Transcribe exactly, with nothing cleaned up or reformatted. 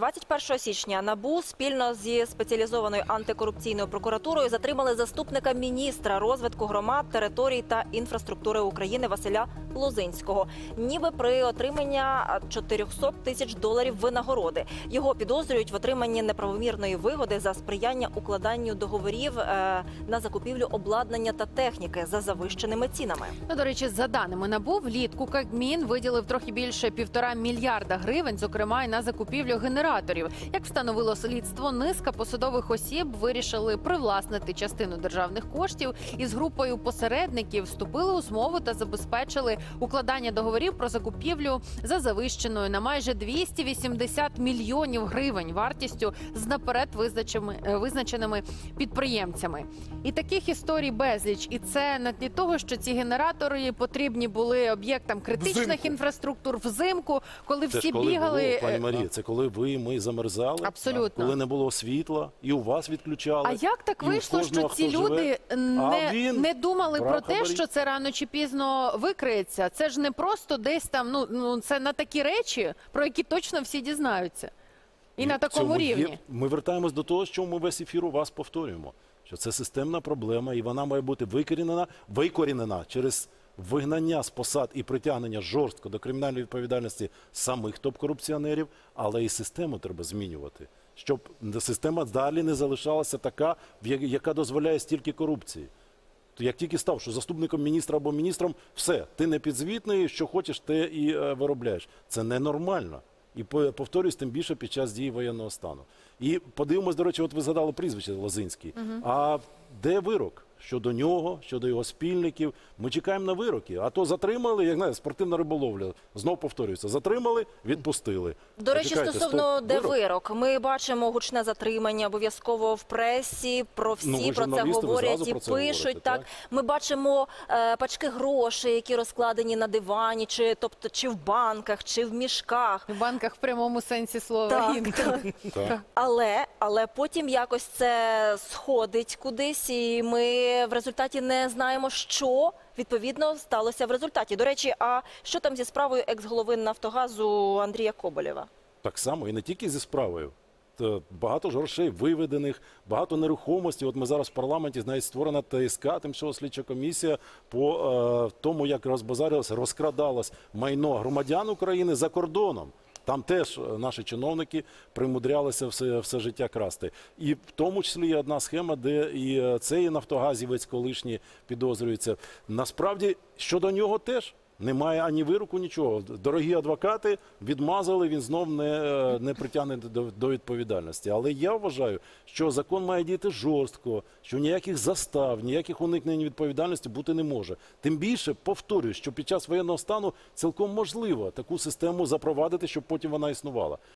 двадцять першого січня НАБУ спільно зі спеціалізованою антикорупційною прокуратурою затримали заступника міністра розвитку громад, територій та інфраструктури України Василя Лозинського, ніби при отриманні чотирьохсот тисяч доларів винагороди. Його підозрюють в отриманні неправомірної вигоди за сприяння укладанню договорів е, на закупівлю обладнання та техніки за завищеними цінами. Ну, до речі, за даними НАБУ, влітку Кабмін виділив трохи більше півтора мільярда гривень, зокрема і на закупівлю генераторів. Як встановило слідство, низка посадових осіб вирішили привласнити частину державних коштів і з групою посередників вступили у змову та забезпечили укладання договорів про закупівлю за завищеною на майже двісті вісімдесят мільйонів гривень вартістю з наперед визначеними підприємцями. І таких історій безліч. І це на тлі того, що ці генератори потрібні були об'єктам критичних Взимку. інфраструктур взимку, коли Це всі ж коли бігали. було, пані Марія, це коли ви, ми замерзали, Абсолютно. коли не було світла, і у вас відключали. А як так і у вийшло, кожного, що ці хто живе, люди не, він не думали брав про те, хабарі? що це рано чи пізно викриється? Це ж не просто десь там, ну, ну це на такі речі, про які точно всі дізнаються. І, і на такому цьому рівні. Є, ми вертаємось до того, що ми весь ефір у вас повторюємо. Що це системна проблема, і вона має бути викорінена, викорінена через вигнання з посад і притягнення жорстко до кримінальної відповідальності самих топ-корупціонерів, але і систему треба змінювати, щоб система далі не залишалася така, яка дозволяє стільки корупції. То як тільки став, що заступником міністра або міністром, все, ти не підзвітний, що хочеш, те і е, виробляєш. Це ненормально. І повторюсь, тим більше під час дії воєнного стану. І подивимось, до речі, от ви згадали прізвище Лозинський. Uh-huh. А де вирок щодо нього, щодо його спільників? Ми чекаємо на вироки. А то затримали, як знаєте, спортивна риболовля. Знов повторюється, затримали, відпустили. До речі, Почекайте, стосовно стоп, де вирок? вирок. Ми бачимо гучне затримання обов'язково в пресі, про всі Ну, ви про це журналісти, ви говорять зразу і про це пишуть. говорите, так. так? Ми бачимо е, пачки грошей, які розкладені на дивані, чи, тобто, чи в банках, чи в мішках. В банках в прямому сенсі слова. Так, так. Так. Але, але потім якось це сходить кудись, і ми в результаті не знаємо, що відповідно сталося в результаті. До речі, а що там зі справою екс-голови Нафтогазу Андрія Коболєва? Так само, і не тільки зі справою. Т- Багато ж грошей виведених, багато нерухомості. От ми зараз в парламенті, навіть створена ТСК, тимчасова слідча комісія, по е, тому, як розбазарилося, розкрадалось майно громадян України за кордоном. Там теж наші чиновники примудрялися все, все життя красти. І в тому числі є одна схема, де і цей нафтогазівець колишній підозрюється. Насправді, щодо нього теж немає ані вироку, нічого. Дорогі адвокати відмазали, він знов не, не притягне до, до відповідальності. Але я вважаю, що закон має діяти жорстко, що ніяких застав, ніяких уникнень відповідальності бути не може. Тим більше, повторюю, що під час воєнного стану цілком можливо таку систему запровадити, щоб потім вона існувала.